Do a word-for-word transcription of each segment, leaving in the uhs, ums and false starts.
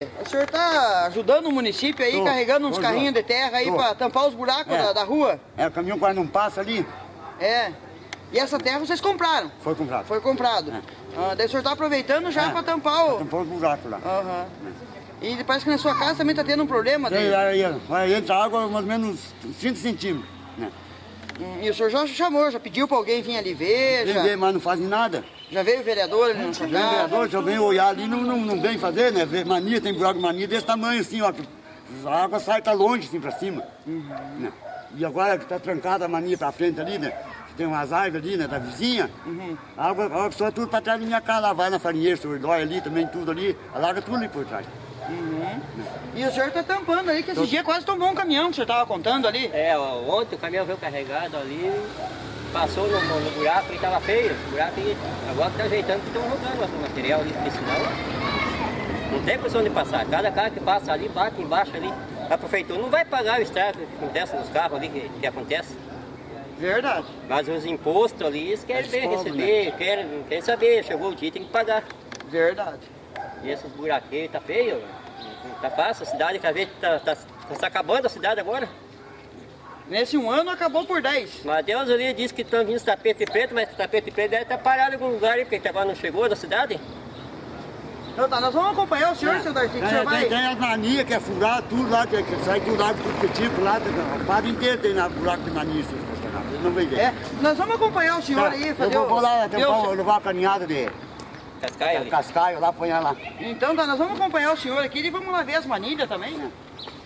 O senhor está ajudando o município aí, tô, carregando uns carrinhos de terra aí para tampar os buracos é. da, da rua? É, o caminhão quase não passa ali. É. E essa terra vocês compraram? Foi comprado. Foi comprado. É. Ah, daí o senhor está aproveitando já é. para tampar o... Pra tampar os buracos lá. Uhum. É. E parece que na sua casa também está tendo um problema. Tem, de... aí, aí entra água mais ou menos trinta centímetros. Né? Hum, e o senhor já chamou, já pediu para alguém vir ali ver? Vem já... ver, mas não fazem nada. Já veio o vereador ali na sua casa? O vereador já vem olhar ali, não, não, não vem fazer, né? Mania, tem buraco de mania desse tamanho assim, ó. A água sai, tá longe assim pra cima. Uhum. Né? E agora que tá trancada a mania pra frente ali, né? Tem umas árvores ali, né, da vizinha, uhum. a água, a água só tudo pra trás da minha casa, lá vai na farinheira, Sordói ali, também tudo ali, alaga tudo ali por trás. Uhum. Né? E o senhor tá tampando ali, que esse Tô... dia quase tombou um caminhão, que o senhor tava contando ali. É, ó, ontem o caminhão veio carregado ali, passou no, no buraco e tava feio, o buraco e agora que tá ajeitando que estão jogando o material ali, porque senão não tem posição de passar, cada carro que passa ali, bate embaixo ali, a prefeitura não vai pagar o estrago que acontece nos carros ali, que, que acontece. Verdade. Mas os impostos ali, eles querem bem receber, né? querem, querem saber, chegou o dia, tem que pagar. Verdade. E esses buraqueiros tá feio, não tá fácil, a cidade cada vez tá, tá, tá acabando a cidade agora. Nesse um ano acabou por dez. Mas Deus ali disse que estão vindo tapete preto, mas tapete preto deve estar parado em algum lugar aí, porque agora não chegou da cidade. Então tá, nós vamos acompanhar o senhor, é. seu Darcy, que o senhor vai... Tem, tem as manias que é furar tudo lá, que, que sai tudo lá, tudo que tipo lá, o padre inteiro tem na buraco de mania. Não vem ver. É, nós vamos acompanhar o senhor tá. aí, fazer Eu vou, o... vou lá tampar, levar a caminhada de... Cascaio ali. Cascaio lá, apanhar lá. Então tá, nós vamos acompanhar o senhor aqui e vamos lá ver as manilhas também. É.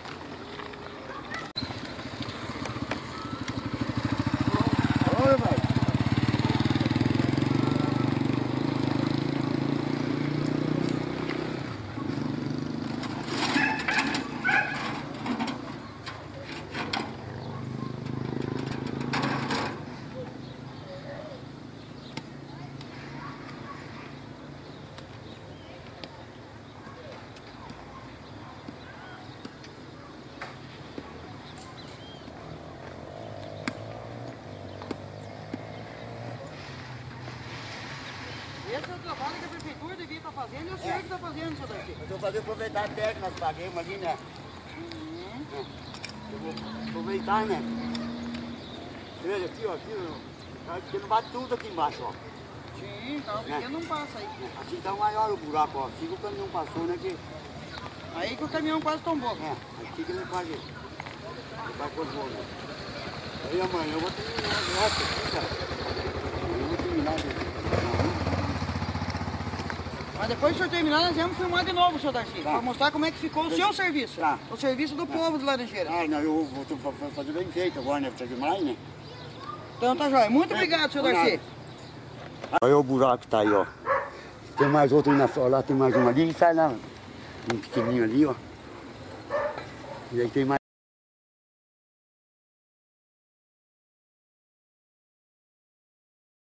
Oi, vai. Esse é o trabalho que a prefeitura devia estar fazendo e o senhor é. que está fazendo, seu Darcy. Eu estou fazendo aproveitar a terra que nós pagamos ali, né? Uhum. É. Eu vou aproveitar, né? Veja aqui, ó, aqui, ó, aqui não bate tudo aqui embaixo, ó. Sim, tá, o pequeno é. não passa aí. Aqui tá maior o buraco, ó. Aqui que o caminhão passou, né? Que... Aí que o caminhão quase tombou. É, aqui que ele quase... Vai por né? Aí amanhã eu vou terminar o resto aqui, cara. Eu vou terminar aqui. Mas depois que o senhor terminar, nós vamos filmar de novo, senhor Darcy, tá. para mostrar como é que ficou o seu serviço. Tá. O serviço do tá. povo de Laranjeira. Ah, não, eu vou fazer bem feito agora, né? Precisa de mais, né? Então tá jóia. Muito é. obrigado, senhor Darcy. Olha o buraco que tá aí, ó. Tem mais outro aí na sua, lá tem mais um ali, e sai lá. Um pequenininho ali, ó. E aí tem mais